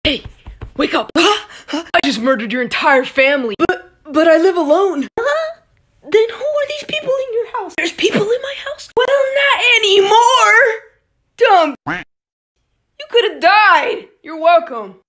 Hey, wake up. I just murdered your entire family. But I live alone. Then who are these people in your house? There's people in my house? Well, not anymore. Dumb. You could have died. You're welcome.